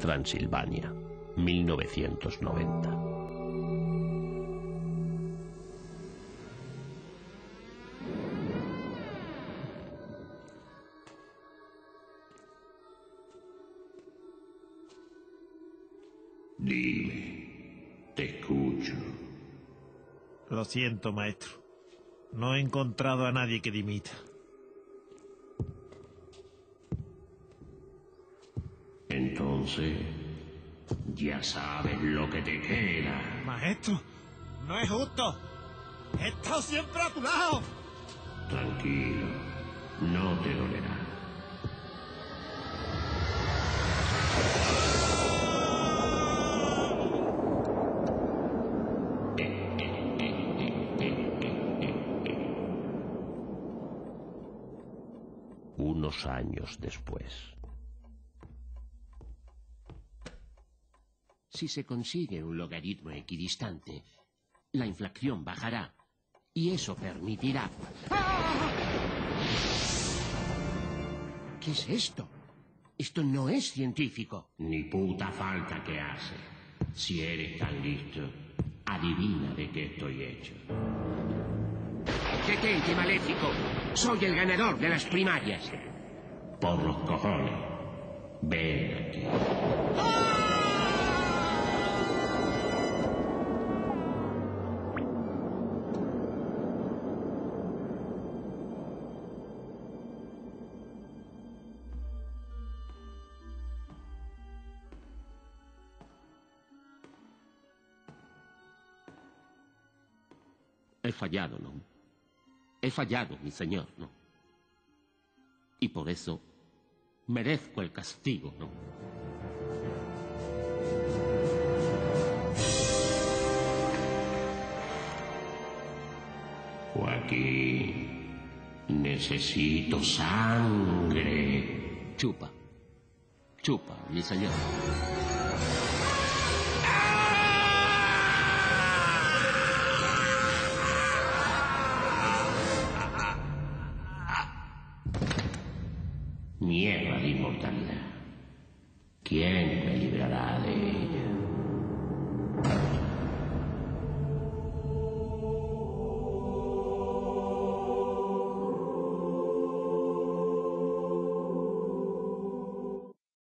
Transilvania, 1990. Dime, te escucho. Lo siento, maestro. No he encontrado a nadie que dimita. Entonces, ya sabes lo que te queda. Maestro, no es justo. He estado siempre a tu lado. Tranquilo, no te dolerá. Unos años después. Si se consigue un logaritmo equidistante, la inflación bajará y eso permitirá... ¡Ah! ¿Qué es esto? Esto no es científico. Ni puta falta que hace. Si eres tan listo, adivina de qué estoy hecho. Detente, maléfico. Soy el ganador de las primarias. Por los cojones. Ven aquí. He fallado, ¿no? He fallado, mi señor, ¿no? Y por eso merezco el castigo, ¿no? Joaquín, necesito sangre. Chupa. Chupa, mi señor. Mierda de inmortalidad. ¿Quién